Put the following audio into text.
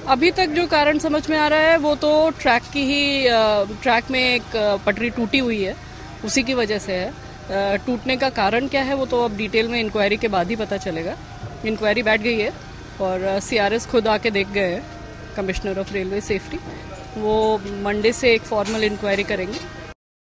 अभी तक जो कारण समझ में आ रहा है वो तो ट्रैक में एक पटरी टूटी हुई है, उसी की वजह से है। टूटने का कारण क्या है वो तो अब डिटेल में इंक्वायरी के बाद ही पता चलेगा। इंक्वायरी बैठ गई है और सीआरएस खुद आके देख गए हैं, कमिश्नर ऑफ रेलवे सेफ्टी। वो मंडे से एक फॉर्मल इंक्वायरी करेंगे